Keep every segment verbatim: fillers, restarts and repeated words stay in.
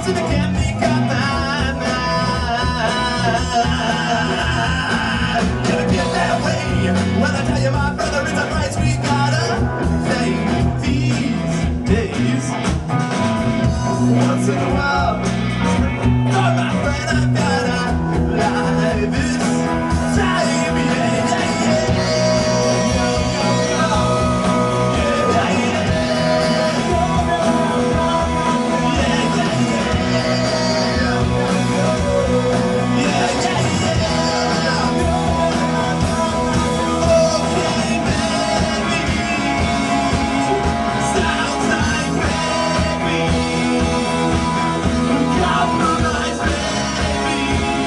and I can't make up my mind. Gonna get that way when I tell you my brother is a price we gotta pay these days. Once in a while, oh my friend, I've gotta lie this time, yeah, yeah, yeah. Yo, yo, yo. Yeah, yeah, yeah. Yeah, yeah, yeah. Yo, yo, yo. Yeah, yeah, yeah. Okay, baby. Sounds like baby. Compromise, baby.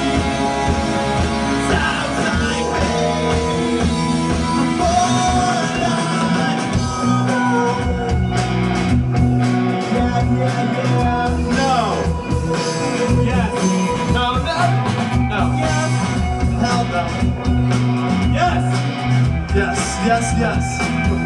Sounds like baby. More life. Yeah, yeah, yeah. No. Yes. No, no. No. Yes. Hell no. Yes. Yes, yes, yes.